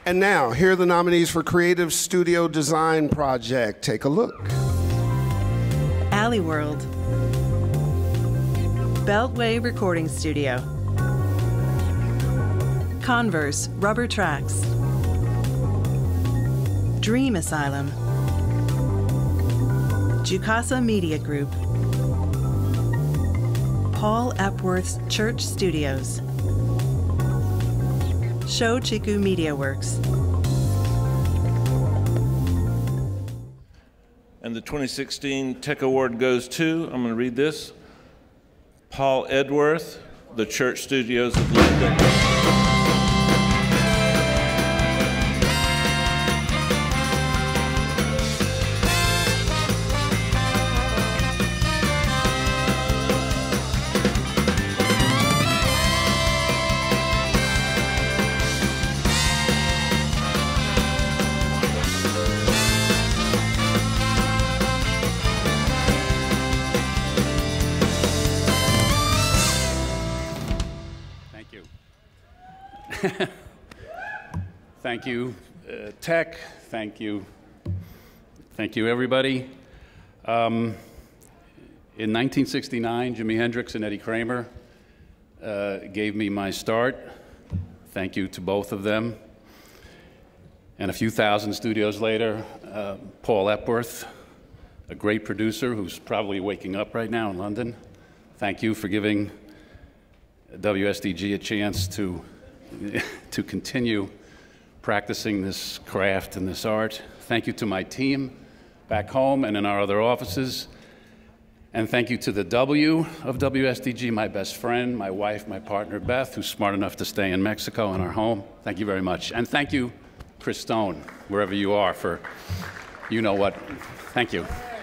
And now, here are the nominees for Creative Studio Design Project. Take a look. Alley World, Beltway Recording Studio, Converse Rubber Tracks, Dream Asylum, Jukasa Media Group, Paul Epworth's Church Studios, Sho Chiku Media Works. And the 2016 Tech Award goes to, I'm going to read this, Paul Edworth, the Church Studios of London. Thank you, Tech. Thank you, everybody. In 1969, Jimi Hendrix and Eddie Kramer gave me my start. Thank you to both of them. And a few thousand studios later, Paul Epworth, a great producer who's probably waking up right now in London. Thank you for giving WSDG a chance to continue practicing this craft and this art. Thank you to my team back home and in our other offices. And thank you to the W of WSDG, my best friend, my wife, my partner, Beth, who's smart enough to stay in Mexico in our home. Thank you very much. And thank you, Chris Stone, wherever you are, for you know what. Thank you.